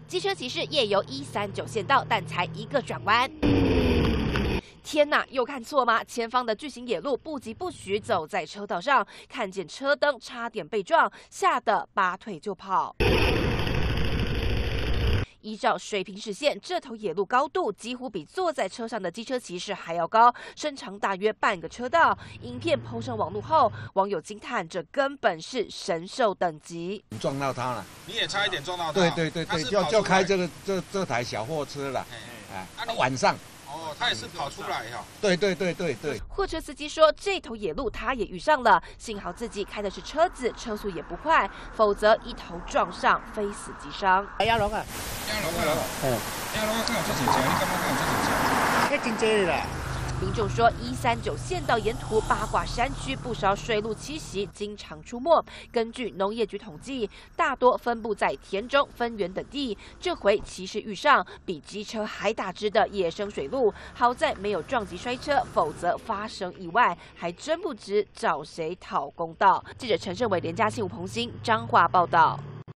机车骑士也由139线道，但才一个转弯。 天哪，又看错吗？前方的巨型野鹿不疾不徐走在车道上，看见车灯差点被撞，吓得拔腿就跑。依照水平视线，这头野鹿高度几乎比坐在车上的机车骑士还要高，身长大约半个车道。影片抛上网络后，网友惊叹这根本是神兽等级。 撞到他了， 你也差一点撞到他。 对，就开这台小货车了。晚上。 哦，他也是跑出来哈。 对。 货车司机说，这头野鹿他也遇上了，幸好自己开的是车子，车速也不快，否则一头撞上，非死即伤。 压龙啊！ 压龙啊！敢有这种车？你干嘛敢有这种车？ 那真多啦。 民众说，139线道沿途八卦山区不少水鹿栖息，经常出没。根据农业局统计，大多分布在田中、分园等地。这回骑士遇上比机车还大只的野生水鹿，好在没有撞击摔车，否则发生意外，还真不知找谁讨公道。记者陈胜伟、连嘉信、吴鹏兴彰化报道。